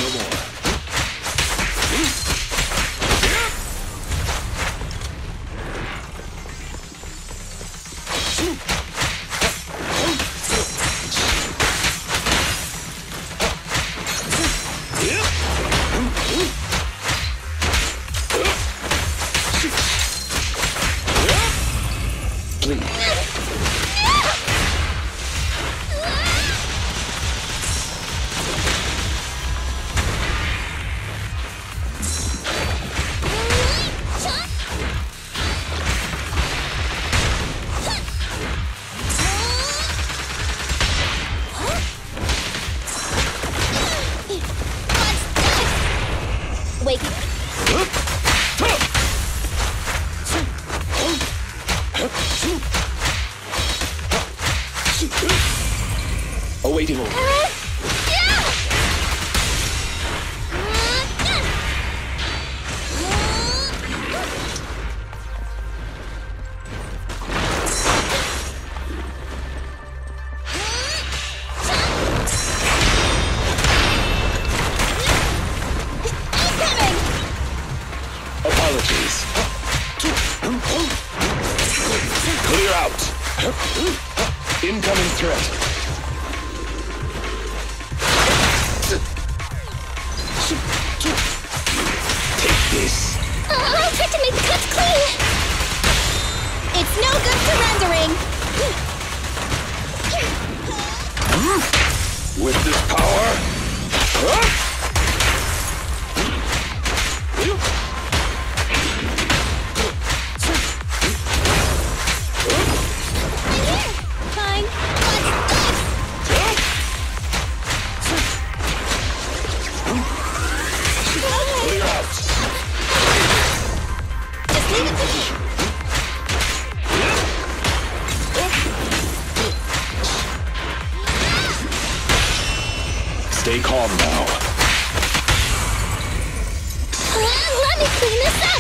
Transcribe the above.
more. Awaiting order. Apologies. Clear out. Incoming threat. Take this. I'll try to make the cuts clean. It's no good surrendering. With this power. Fine. Clear out. Just leave it to me. Stay calm now. Let me clean this up.